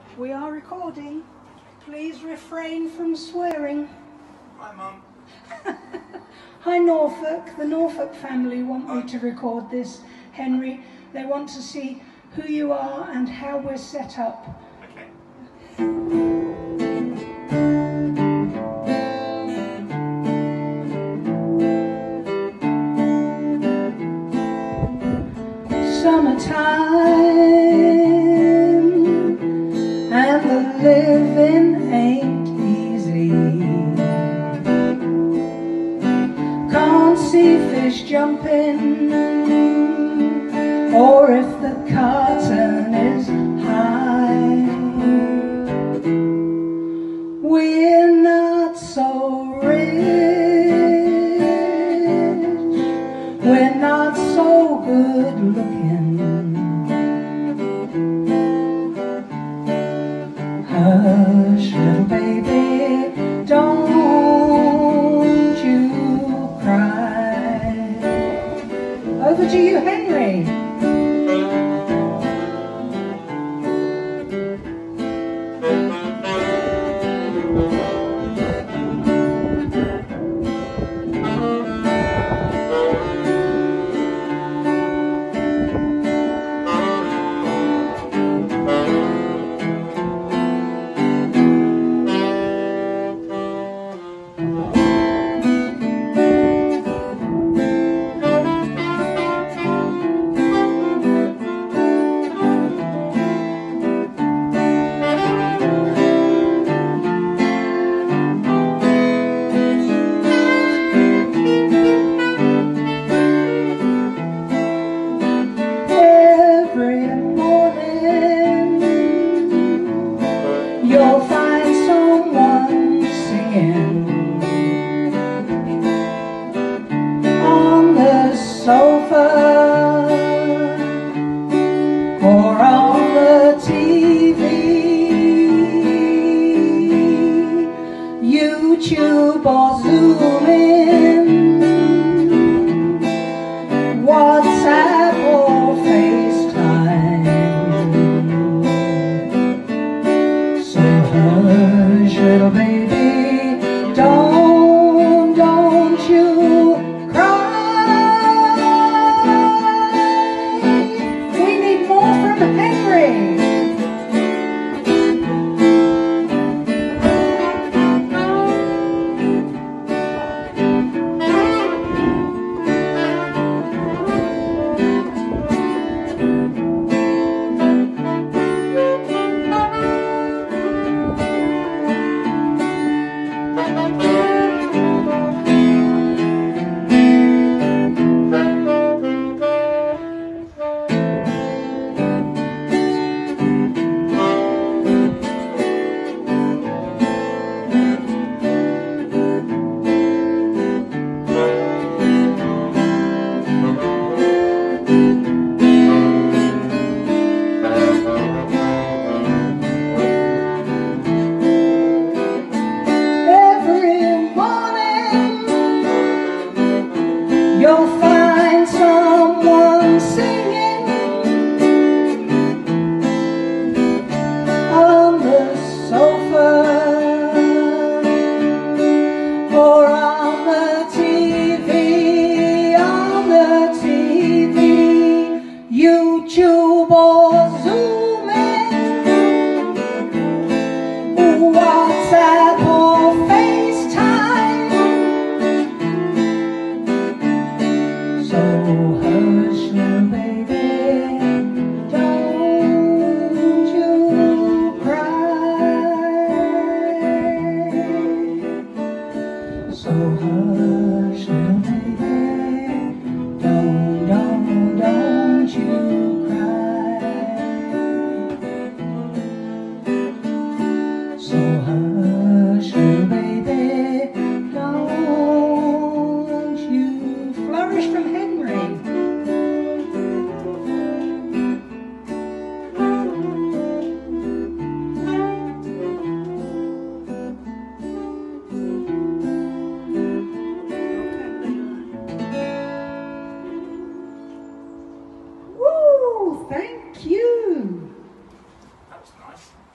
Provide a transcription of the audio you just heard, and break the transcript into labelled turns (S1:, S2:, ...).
S1: We are recording. Please refrain from swearing.
S2: Hi, Mum.
S1: Hi, Norfolk. The Norfolk family want me to record this, Henry. They want to see who you are and how we're set up.
S2: Okay.
S1: Summertime and the living ain't easy. Can't see fish jumping, or if the curtain is high. We're not so rich, we're not so good looking. Hush, little baby, don't you cry. Over to you, Henry. You'll find someone singing on the sofa or on the TV, YouTube or Zoom in, WhatsApp or FaceTime. Hush, little baby, don't you cry. We need more from Henry. You'll find someone singing on the sofa or on the TV, YouTube or Zoom in, WhatsApp or FaceTime. So hush, little baby, don't you cry. So hush, little baby, don't you cry. So hush, little baby, don't you flourish from Henry. Woo! Thank you.
S2: That was nice.